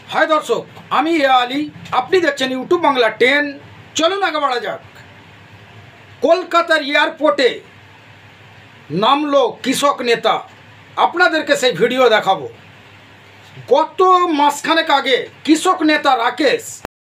हाय दर्शक আমি এ আলী আপনি দেখছেন ইউটিউব বাংলা 10। চলুন আগে বাড়া যাক। কলকাতার এয়ারপোর্টে নামলো কৃষক নেতা, আপনাদেরকে সেই ভিডিও দেখাবো। গত মাসখানেক আগে কৃষক নেতা রাকেশ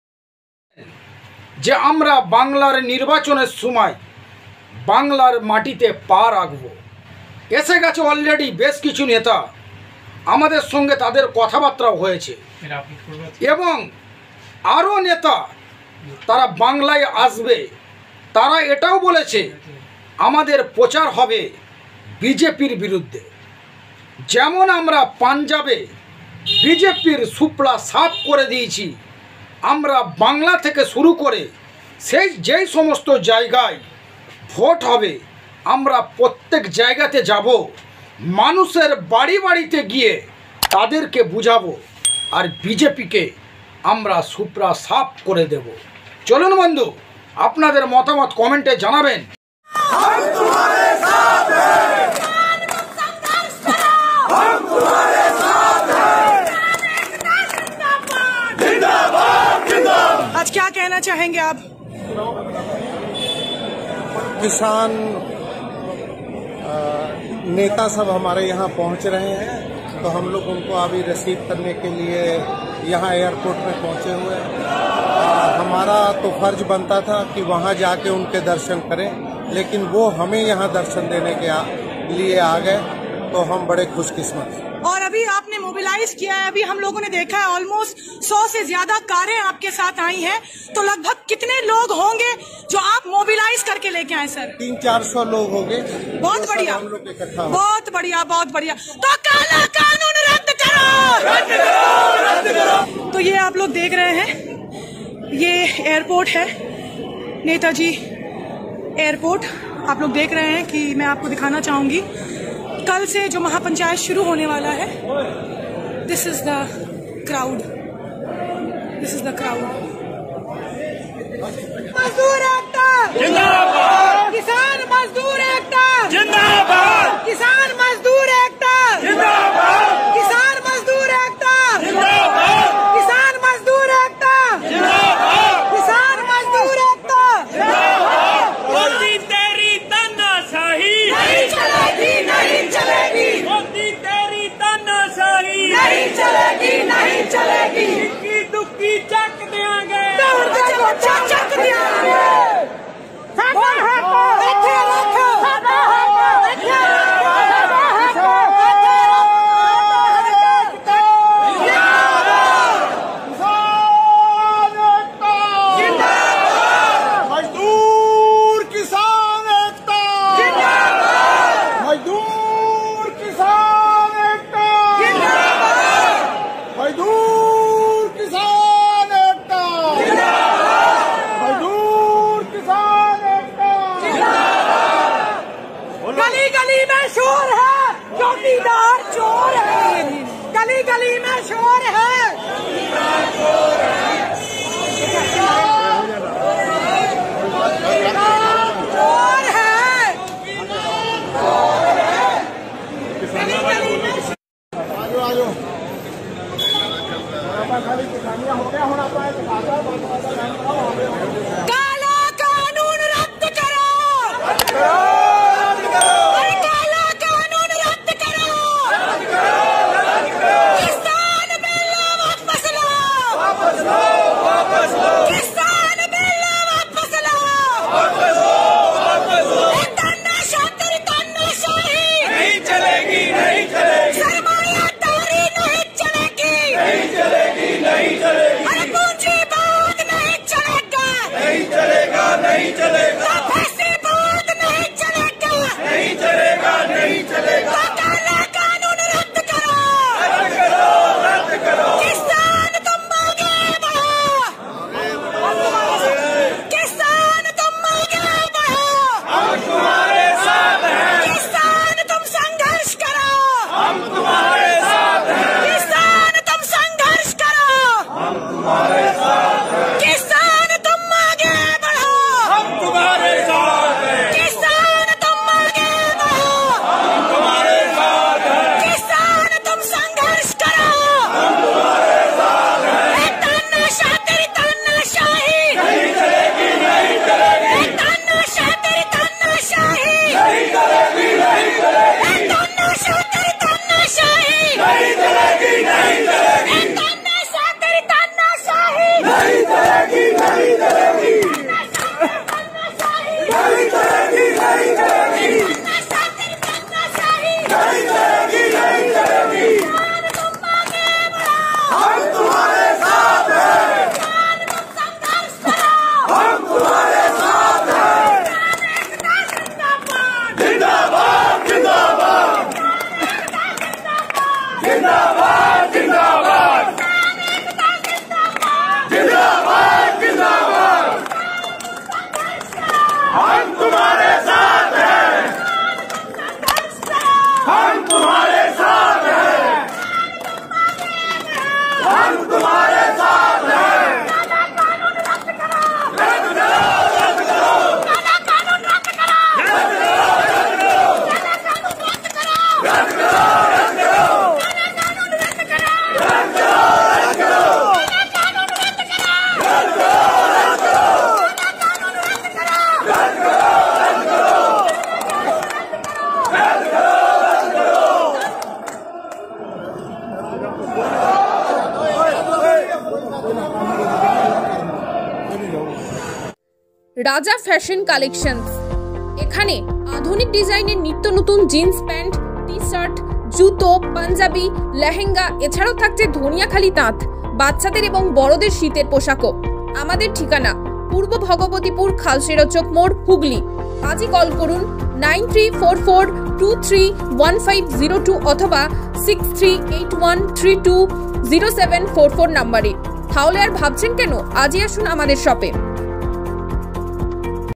যে আমরা বাংলার নির্বাচনের সময় বাংলার মাটিতে পা রাখবো, এসে গেছে অলরেডি বেশ কিছু নেতা, আমাদের সঙ্গে তাদের কথাবার্তাও হয়েছে এবং আরও নেতা তারা বাংলায় আসবে। তারা এটাও বলেছে আমাদের প্রচার হবে বিজেপির বিরুদ্ধে। যেমন আমরা পাঞ্জাবে বিজেপির সুপড়া সাফ করে দিয়েছি, আমরা বাংলা থেকে শুরু করে যেই সমস্ত জায়গায় ভোট হবে আমরা প্রত্যেক জায়গাতে যাব, মানুষের বাড়ি বাড়িতে গিয়ে তাদেরকে বুঝাবো আর বিজেপিকে আমরা সুপড়া সাফ করে দেব। চলুন বন্ধু, আপনাদের মতামত কমেন্টে জানাবেন। आज क्या कहना चाहेंगे आप? किसान नेता सब हमारे यहाँ पहुँच रहे हैं, तो हम लोग उनको अभी रिसीव करने के लिए यहाँ एयरपोर्ट में पहुँचे हुए हैं। हमारा तो फर्ज बनता था कि वहाँ जाके उनके दर्शन करें, लेकिन वो हमें यहाँ दर्शन देने के लिए आ गए, तो हम बड़े खुशकिस्मत हैं। और अभी आपने मोबिलाइज किया है, अभी हम लोगों ने देखा है ऑलमोस्ट 100 से ज्यादा कारें आपके साथ आई हैं, तो लगभग कितने लोग होंगे जो आप मोबिलाइज करके लेके आए सर? 300-400 लोग होंगे। बहुत बढ़िया, हम लोग इकट्ठा, बहुत बढ़िया, बहुत बढ़िया। तो काला कानून रद्द करो, रद्द करो, रद्द करो। तो ये आप लोग देख रहे हैं, ये एयरपोर्ट है, नेताजी एयरपोर्ट। आप लोग देख रहे हैं कि मैं आपको दिखाना चाहूंगी कल से जो महापंचायत शुरू होने वाला है। This is the crowd, this is the crowd. मजदूर एकता जिंदाबाद, किसान मजदूर एकता जिंदाबाद, किसान मजदूर एकता जिंदाबाद, किसान मजदूर एकता जिंदाबाद, किसान मजदूर एकता जिंदाबाद, किसान मजदूर एकता जिंदाबाद। मोदी तेरी तानाशाही नहीं चलेगी, नहीं चलेगी, मोदी तेरी तानाशाही नहीं चलेगी, नहीं चलेगी। इक्की दुक्की चक देंगे, दौड़ के चलो, चक दियाँगे। बैठे रखो, बैठे रखो, बैठे मजदूर किसान एकता जिंदाबाद, मजदूर किसान एकता जिंदाबाद, मजदूर किसान एकता जिंदाबाद, मजदूर किसान एकता जिंदाबाद। गली गली में शोर है, चौकीदार चोर है, गली गली में शोर है। चोर है, गली गली में आजो खाली किसानियां हो गया होना पाए। काला कानून रद्द करो, अरे काला कानून रद्द करो, किसान बिल वापस लो, किसान बिल वापस लो, तानाशाही नहीं चलेगी, नहीं चलेगी, सरमायादारी नहीं चलेगी, नहीं चलेगी, नहीं चलेगी, अरे पूंजीवाद नहीं चलेगा, नहीं चलेगा, नहीं चलेगा, फैसीवाद नहीं রাজা ফ্যাশন কালেকশনস। এখানে আধুনিক ডিজাইনের নিত্য নতুন জিন্স প্যান্ট, টি শার্ট, জুতো, পাঞ্জাবি, লেহেঙ্গা, এছাড়াও থাকছে ধনিয়াখালি তাঁত, বাচ্চাদের এবং বড়দের শীতের পোশাকও। আমাদের ঠিকানা পূর্ব ভগবতীপুর, খালসেরচক মোড়, হুগলি। আজই কল করুন 9344231502 অথবা 6381320744 নম্বরে। তাহলে আর ভাবছেন কেন, আজই আসুন আমাদের শপে।